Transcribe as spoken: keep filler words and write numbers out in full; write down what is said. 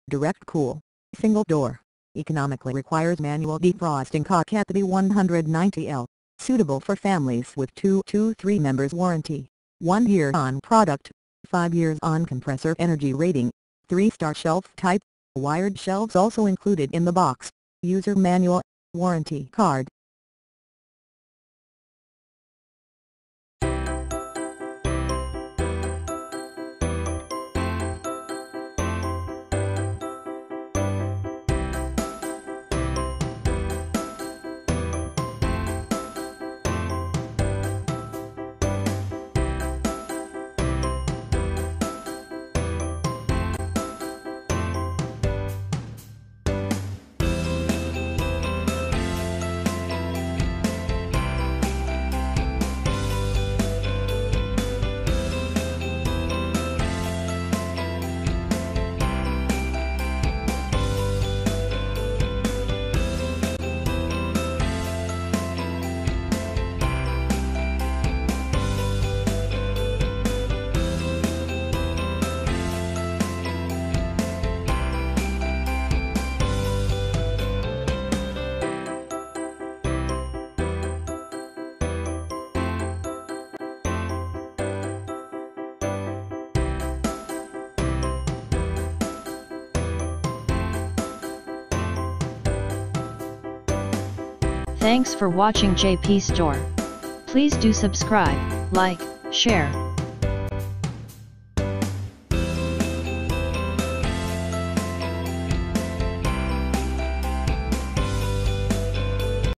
direct cool, single door, economically requires manual defrosting. Cacapity one ninety L, suitable for families with two to three members warranty, one year on product, five years on compressor energy rating, three star shelf type, wired shelves also included in the box, user manual, warranty card. Thanks for watching J P Store. Please do subscribe, like, share,